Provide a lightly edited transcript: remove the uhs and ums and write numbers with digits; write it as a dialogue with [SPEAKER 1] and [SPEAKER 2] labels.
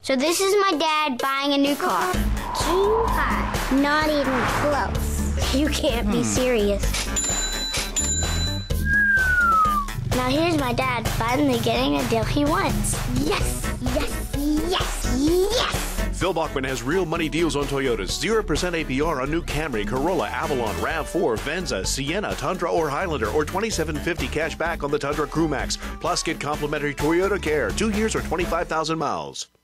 [SPEAKER 1] So this is my dad buying a new car. Too high. Not even close. You can't be serious. Now here's my dad finally getting a deal he wants. Yes, yes, yes, yes!
[SPEAKER 2] Phil Bachman has real money deals on Toyotas. 0% APR on new Camry, Corolla, Avalon, RAV4, Venza, Sienna, Tundra, or Highlander, or $2,750 cash back on the Tundra Crewmax. Plus, get complimentary Toyota Care, 2 years or 25,000 miles.